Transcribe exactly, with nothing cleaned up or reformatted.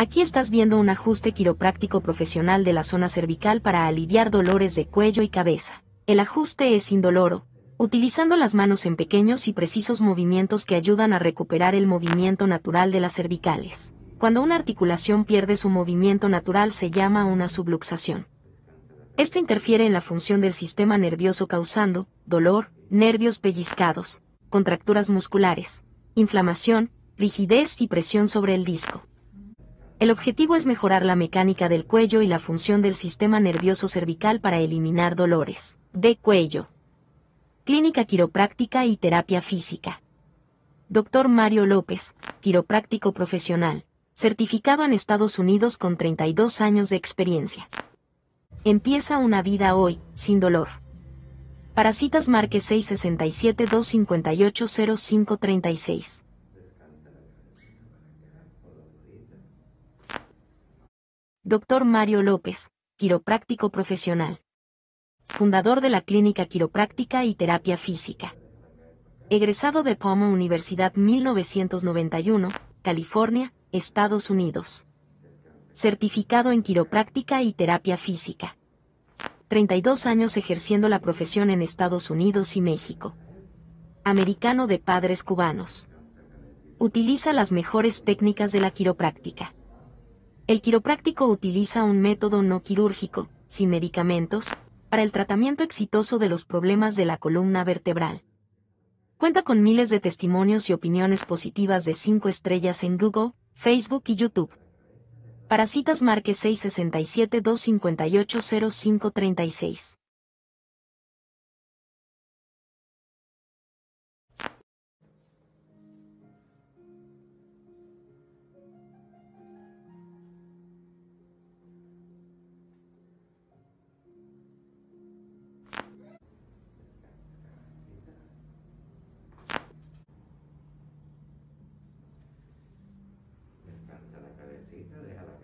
Aquí estás viendo un ajuste quiropráctico profesional de la zona cervical para aliviar dolores de cuello y cabeza. El ajuste es indoloro, utilizando las manos en pequeños y precisos movimientos que ayudan a recuperar el movimiento natural de las cervicales. Cuando una articulación pierde su movimiento natural se llama una subluxación. Esto interfiere en la función del sistema nervioso causando dolor, nervios pellizcados, contracturas musculares, inflamación, rigidez y presión sobre el disco. El objetivo es mejorar la mecánica del cuello y la función del sistema nervioso cervical para eliminar dolores de cuello. Clínica Quiropráctica y Terapia Física. doctor Mario López, quiropráctico profesional, certificado en Estados Unidos con treinta y dos años de experiencia. Empieza una vida hoy, sin dolor. Para citas marque seis seis siete, dos cinco ocho, cero cinco tres seis. doctor Mario López, quiropráctico profesional. Fundador de la Clínica Quiropráctica y Terapia Física. Egresado de P O M A Universidad mil novecientos noventa y uno, California, Estados Unidos. Certificado en quiropráctica y terapia física. treinta y dos años ejerciendo la profesión en Estados Unidos y México. Americano de padres cubanos. Utiliza las mejores técnicas de la quiropráctica. El quiropráctico utiliza un método no quirúrgico, sin medicamentos, para el tratamiento exitoso de los problemas de la columna vertebral. Cuenta con miles de testimonios y opiniones positivas de cinco estrellas en Google, Facebook y YouTube. Para citas marque seis seis siete, dos cinco ocho, cero cinco tres seis. Descansa la cabecita, déjala